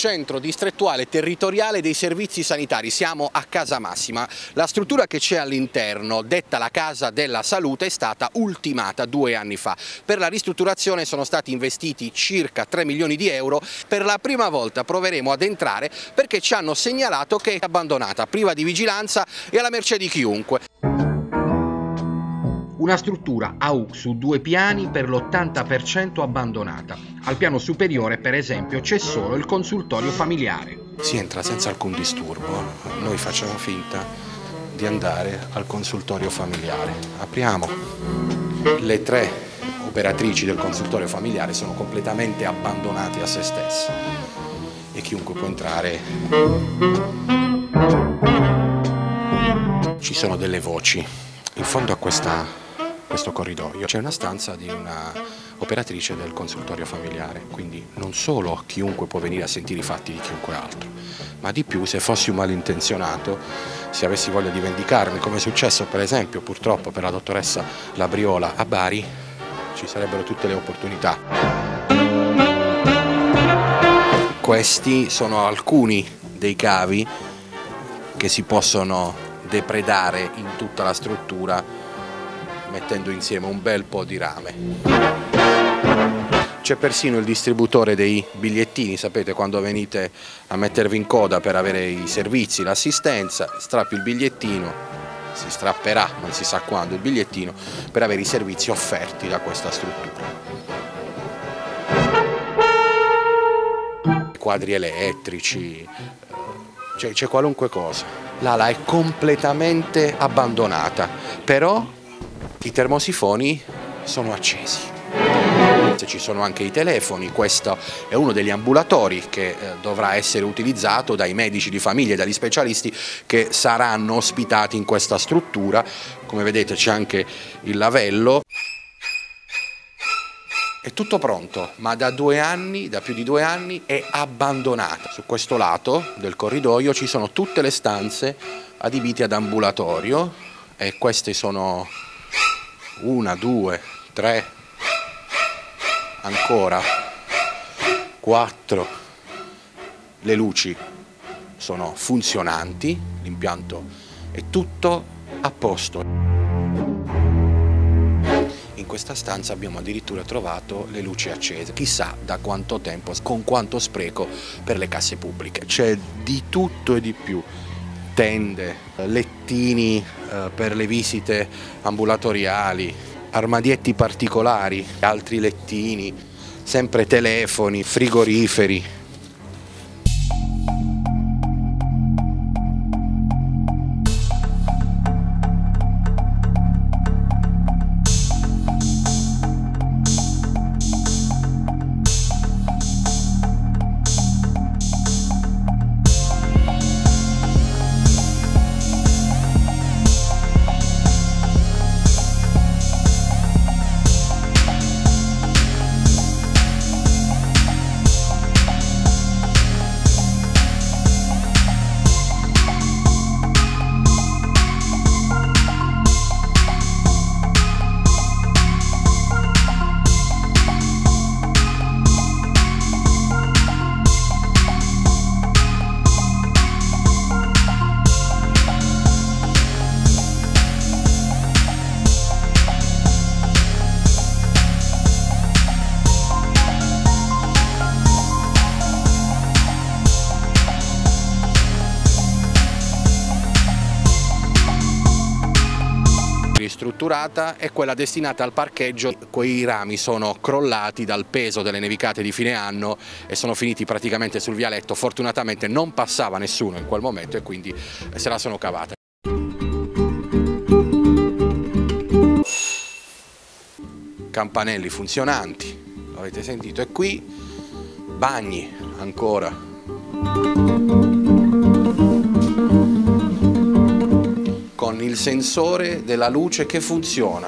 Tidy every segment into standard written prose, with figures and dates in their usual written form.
centro distrettuale territoriale dei servizi sanitari. Siamo a Casa Massima. La struttura che c'è all'interno, detta la Casa della Salute, è stata ultimata 2 anni fa. Per la ristrutturazione sono stati investiti circa 3 milioni di euro. Per la prima volta proveremo ad entrare perché ci hanno segnalato che è abbandonata, priva di vigilanza e alla mercé di chiunque. Una struttura AU su 2 piani per l'80% abbandonata. Al piano superiore, per esempio, c'è solo il consultorio familiare. Si entra senza alcun disturbo. Noi facciamo finta di andare al consultorio familiare. Apriamo. Le 3 operatrici del consultorio familiare sono completamente abbandonate a se stesse e chiunque può entrare. Ci sono delle voci. In fondo a questo corridoio c'è una stanza di una operatrice del consultorio familiare, quindi non solo chiunque può venire a sentire i fatti di chiunque altro, ma di più, se fossi un malintenzionato, se avessi voglia di vendicarmi, come è successo per esempio purtroppo per la dottoressa Labriola a Bari, ci sarebbero tutte le opportunità. Questi sono alcuni dei cavi che si possono depredare in tutta la struttura mettendo insieme un bel po' di rame. C'è persino il distributore dei bigliettini, sapete, quando venite a mettervi in coda per avere i servizi, l'assistenza, strappi il bigliettino, si strapperà, non si sa quando, il bigliettino per avere i servizi offerti da questa struttura. Quadri elettrici, c'è qualunque cosa. L'ala è completamente abbandonata, però i termosifoni sono accesi. Ci sono anche i telefoni. Questo è uno degli ambulatori che dovrà essere utilizzato dai medici di famiglia e dagli specialisti che saranno ospitati in questa struttura. Come vedete c'è anche il lavello. È tutto pronto, ma da più di 2 anni è abbandonata. Su questo lato del corridoio ci sono tutte le stanze adibite ad ambulatorio e queste sono 1, 2, 3, ancora 4. Le luci sono funzionanti, l'impianto è tutto a posto. In questa stanza abbiamo addirittura trovato le luci accese, chissà da quanto tempo, con quanto spreco per le casse pubbliche. C'è di tutto e di più. Tende, lettini per le visite ambulatoriali, armadietti particolari, altri lettini, sempre telefoni, frigoriferi. Strutturata è quella destinata al parcheggio. Quei rami sono crollati dal peso delle nevicate di fine anno e sono finiti praticamente sul vialetto. Fortunatamente non passava nessuno in quel momento e quindi se la sono cavata. Campanelli funzionanti, l'avete sentito, e qui bagni ancora. Con il sensore della luce che funziona.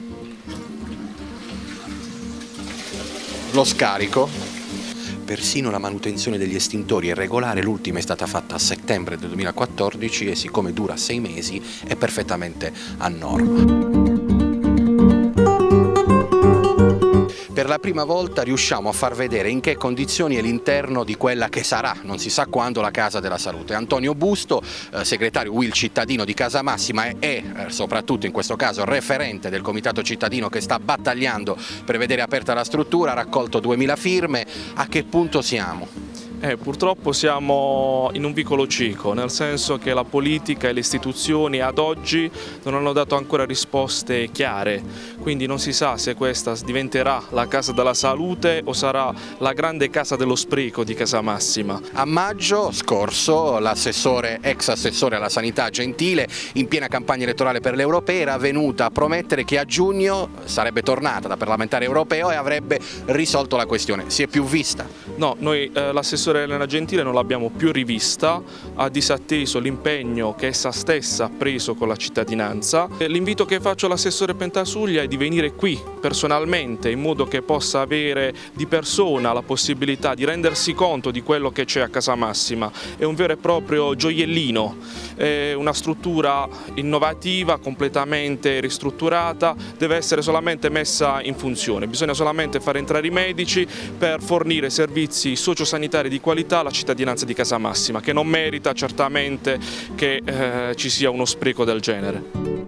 Lo scarico. Persino la manutenzione degli estintori è regolare, l'ultima è stata fatta a settembre del 2014 e siccome dura 6 mesi è perfettamente a norma. per la prima volta riusciamo a far vedere in che condizioni è l'interno di quella che sarà, non si sa quando, la Casa della Salute. Antonio Busto, segretario UIL cittadino di Casamassima e soprattutto in questo caso referente del comitato cittadino che sta battagliando per vedere aperta la struttura, ha raccolto 2000 firme. A che punto siamo? Purtroppo siamo in un vicolo cieco, nel senso che la politica e le istituzioni ad oggi non hanno dato ancora risposte chiare, quindi non si sa se questa diventerà la Casa della Salute o sarà la grande Casa dello Spreco di Casamassima. A maggio scorso ex assessore alla sanità Gentile, in piena campagna elettorale per le europee, era venuta a promettere che a giugno sarebbe tornata da parlamentare europeo e avrebbe risolto la questione. Si è più vista? No, noi l'assessore Elena Gentile non l'abbiamo più rivista, ha disatteso l'impegno che essa stessa ha preso con la cittadinanza. L'invito che faccio all'assessore Pentasuglia è di venire qui personalmente, in modo che possa avere di persona la possibilità di rendersi conto di quello che c'è a Casamassima. È un vero e proprio gioiellino, è una struttura innovativa, completamente ristrutturata, deve essere solamente messa in funzione, bisogna solamente far entrare i medici per fornire servizi sociosanitari di qualità alla cittadinanza di Casamassima, che non merita certamente che ci sia uno spreco del genere.